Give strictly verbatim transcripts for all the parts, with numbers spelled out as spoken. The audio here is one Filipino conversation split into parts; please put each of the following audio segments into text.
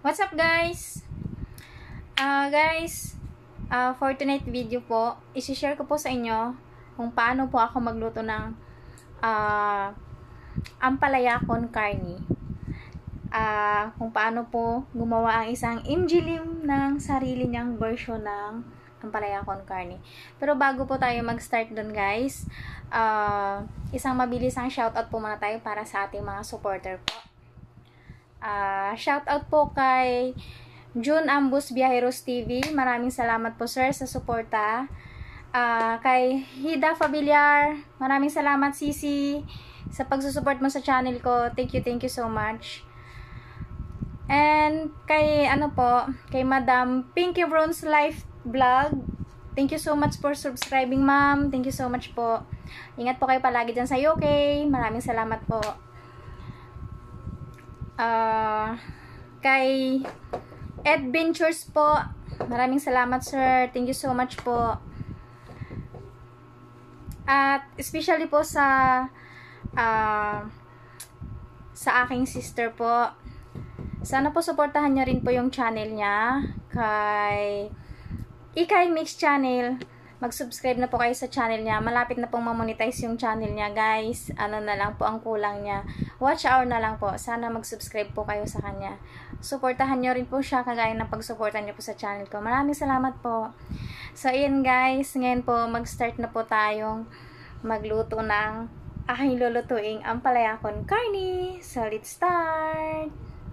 What's up guys? Uh, guys, uh, for tonight video po, isi-share ko po sa inyo kung paano po ako magluto ng uh, ampalaya con carne. Uh, kung paano po gumawa ang isang imjilim ng sarili niyang version ng ampalaya con carne. Pero bago po tayo mag-start dun guys, uh, isang mabilisang shoutout po muna tayo para sa ating mga supporter po. Uh, shout out po kay June Ambus Viajeros T V. Maraming salamat po sir sa suporta. Uh, kay Hida Fabiliar, maraming salamat Sisi sa pagsusupport mo sa channel ko. Thank you, thank you so much. And kay ano po, kay Madam Pinky Bronze Life Vlog. Thank you so much for subscribing, ma'am. Thank you so much po. Ingat po kayo palagi dyan sa U K. Maraming salamat po. Uh, kay Adventures po, maraming salamat sir, thank you so much po. At especially po sa uh, sa aking sister po, sana po suportahan nyo rin po yung channel niya, kay Ikay Mix Channel. Mag-subscribe na po kayo sa channel niya. Malapit na pong mamonetize yung channel niya, guys. Ano na lang po ang kulang niya. Watch hour na lang po. Sana mag-subscribe po kayo sa kanya. Suportahan nyo rin po siya kagaya ng pag-suportan niyo po sa channel ko. Maraming salamat po. So, ayan guys. Ngayon po, mag-start na po tayong magluto ng aking lulutuing ampalaya con carne. So, let's start!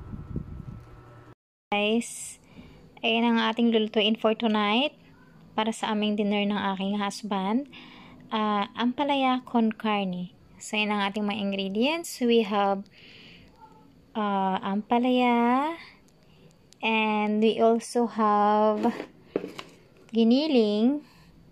Guys, ayan ang ating lulutuin for tonight. Para sa aming dinner ng aking husband, uh, ampalaya con carne. So, yun ang ating mga ingredients. We have uh, ampalaya, and we also have giniling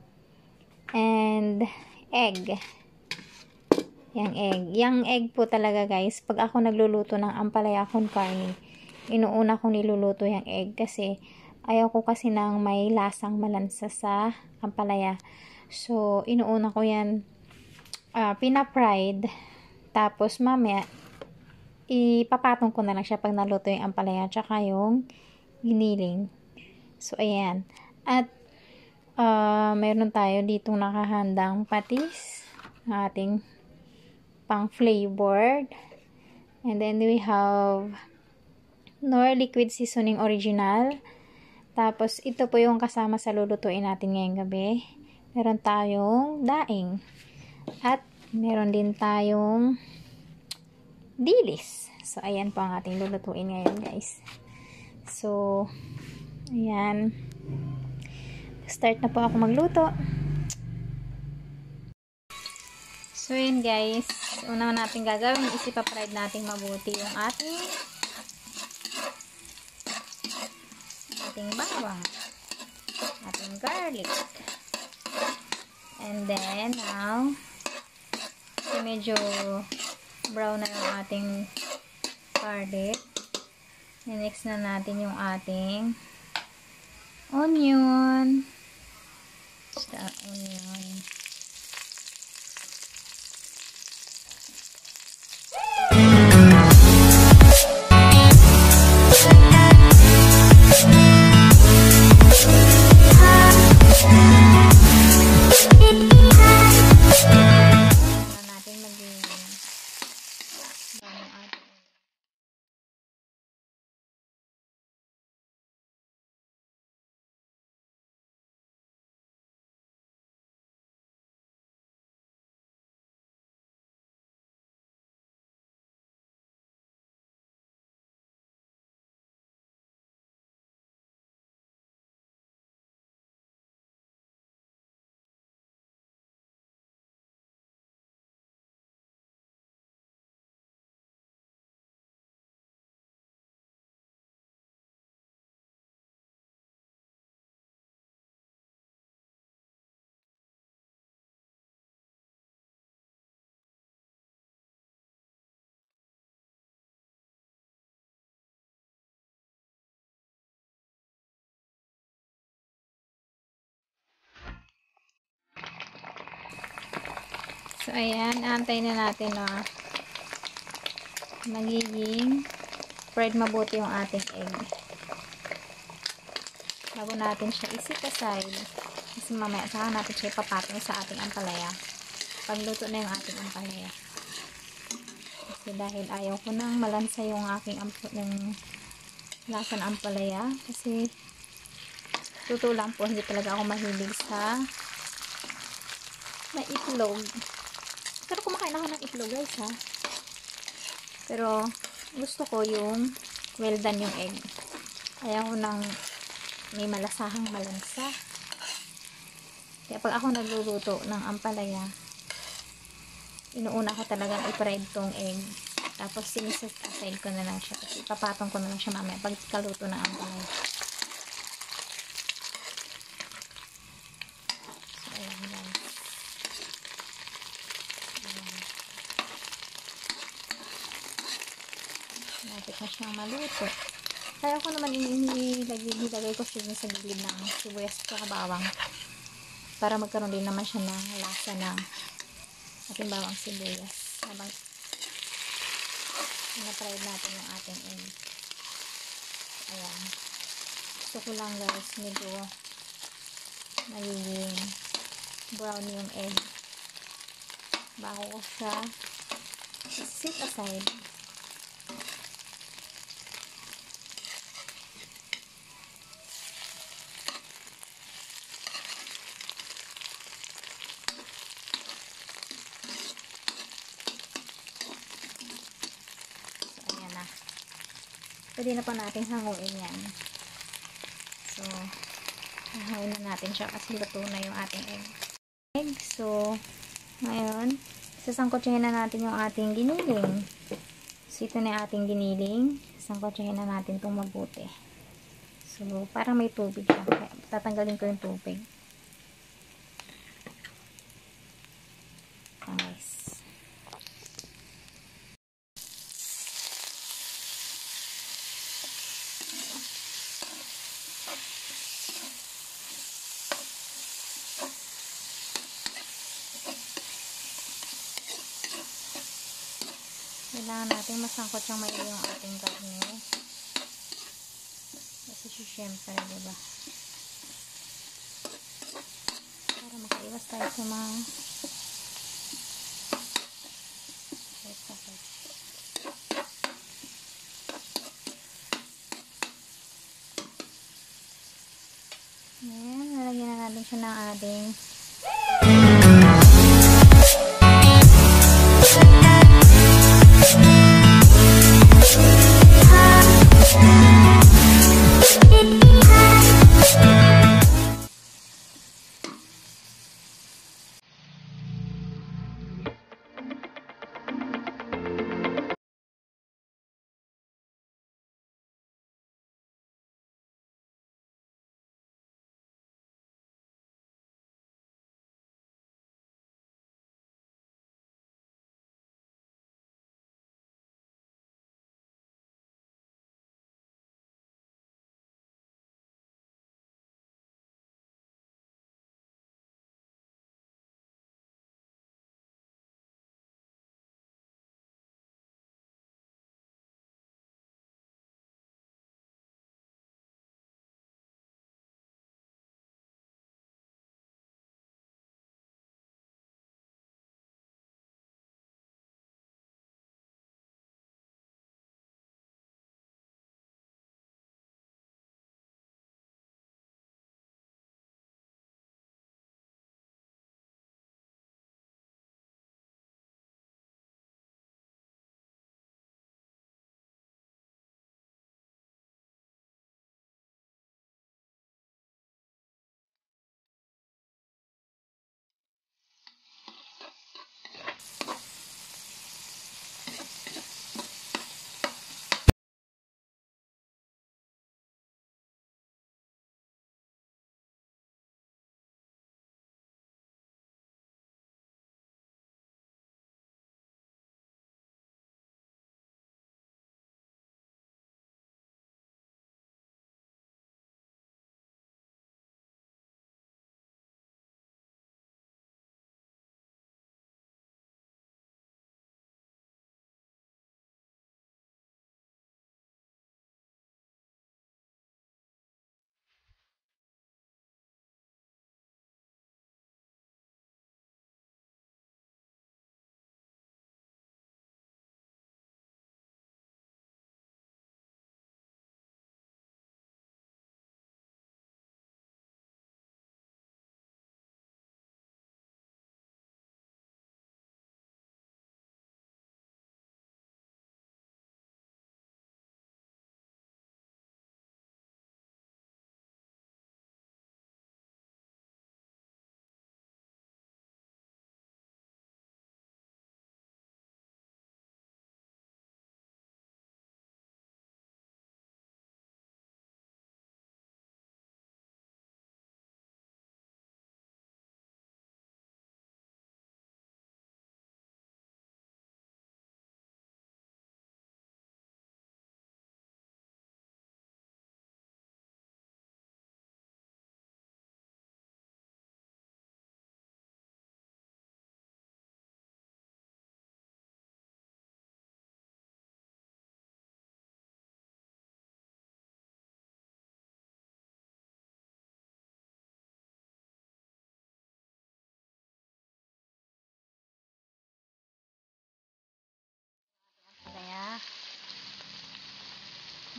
and egg. Yang egg. Yang egg po talaga guys, pag ako nagluluto ng ampalaya con carne, inuuna kong niluluto yung egg kasi ayaw ko kasi ng may lasang malansa sa ampalaya. So, inuuna ko yan uh, pina-fried. Tapos, mamaya, ipapatong ko na lang siya pag naluto yung ampalaya tsaka yung giniling. So, ayan. At, uh, mayroon tayo ditong nakahandang patis. Ating pang-flavored. And then, we have Nor Liquid Seasoning Original. Tapos, ito po yung kasama sa lulutuin natin ngayong gabi. Meron tayong daing. At, meron din tayong dilis. So, ayan po ang ating lulutuin ngayon, guys. So, ayan. Start na po ako magluto. So, ayan, guys. Una natin gagawin is ipapride natin mabuti yung ating ating bawang, ating garlic, and then now medyo brown na yung ating garlic. And next na natin yung ating onion. Sa onion. So, ayan. Antay na natin na magiging fried mabuti yung ating egg. bago natin siya isit aside. Kasi mamaya saka natin siya ipapatong sa ating ampalaya. Pagluto na yung ating ampalaya. Kasi dahil ayaw ko nang malansa yung aking yung lasa ng ampalaya. Kasi totoo lang po, hindi talaga ako mahilig sa may itlog. Pero kumakain ako ng itlog guys ha. Pero gusto ko yung well done yung egg. Ayaw ko nang may malasahang malansa. Kaya pag ako nagluluto ng ampalaya, inuuna ko talagang i-fried tong egg. Tapos siniset aside ko na lang siya. Kasi ipapatong ko na lang siya mamaya pag kaluto ng ampalaya. So, ayan guys. Ayan. Napit na siyang maluto. Kaya ko naman inilagay ko siya sa gilid ng sibuyas at bawang. Para magkaroon din naman siya ng lasa ng ating bawang sibuyas. Habang na-try natin yung ating egg. Ayan. Gusto ko lang guys, medyo nagiging brown yung egg. Bago ko siya sit aside. Pwede na pa natin hanguin yan. So, hanguin na natin siya kasi luto na yung ating egg. egg. So, ngayon, sasangkotsahin na natin yung ating giniling. So, ito na yung ating giniling. Sasangkotsahin na natin itong mabuti. So, parang may tubig siya. Tatanggalin ko yung tubig. Nice. Kailangan natin masangkot siyang maigi yung ating karne. Kasi syempre, diba? Para makaiwas tayo sa mga sakit-sakit. Ayan, nalagyan na natin siya ng ating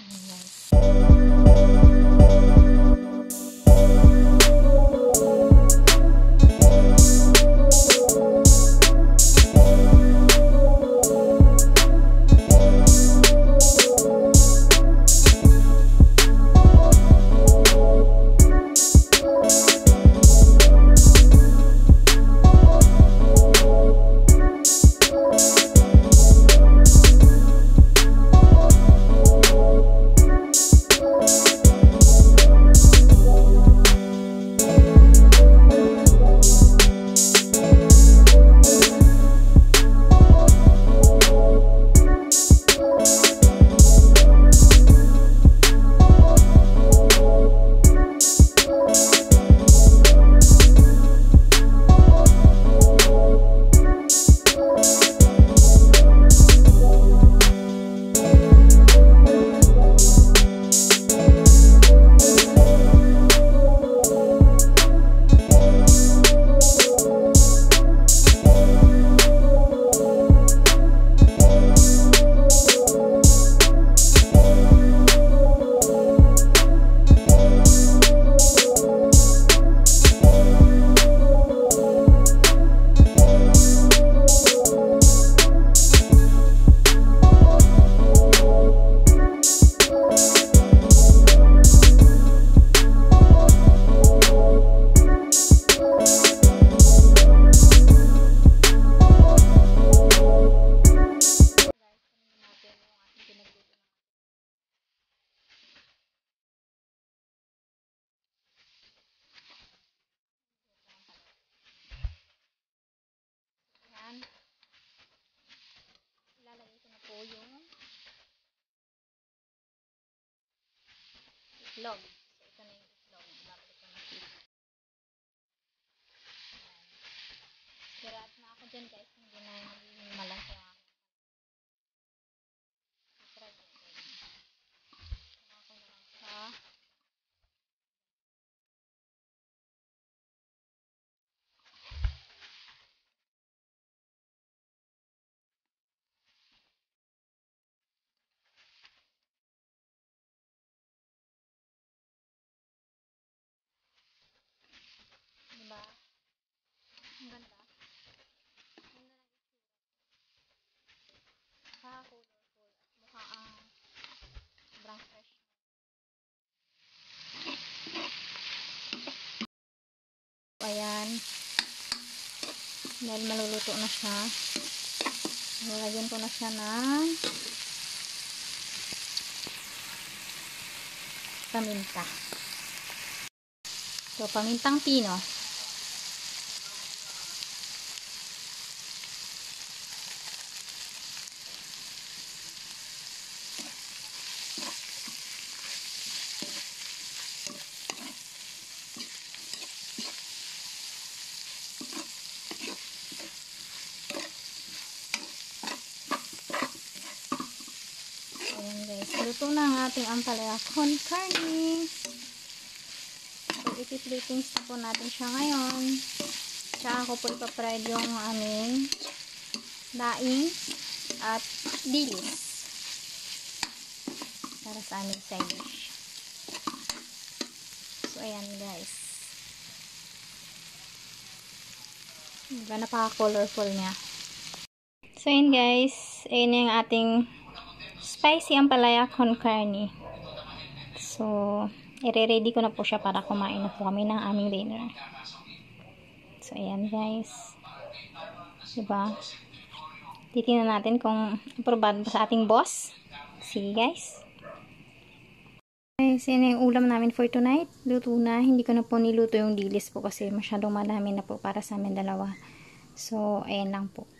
Ilalagay ko na po yung itlog. So, ito na yung itlog. Babalik ko na po. Sirat na ako dyan guys. Hindi na yung malaki ang itrag. Ako na lang sa diba? Ang ganda. Ang colorful. Mukha ang sobrang fresh. Ayan. Dahil maluluto na siya. Nilagyan ko na siya ng paminta. So, pamintang pino. Ayan guys, luto na ang ating ampalaya con carne. So, iti-flatings na po natin siya ngayon. Tsaka ko po ipapride yung aming daing at dilis para sa aming side dish. So, ayan guys. Diba napaka-colorful niya. So, ayan guys. Ayan yung ating spicy ampalaya con carne. So, i-ready ko na po siya para kumain na po kami ng aming dinner. So, ayan guys. Diba? Titingnan natin kung aprobado ba sa ating boss. Sige guys. Guys, yun yung ulam namin for tonight. Luto na. Hindi ko na po niluto yung dilis po kasi masyadong madami na po para sa amin dalawa. So, ayan lang po.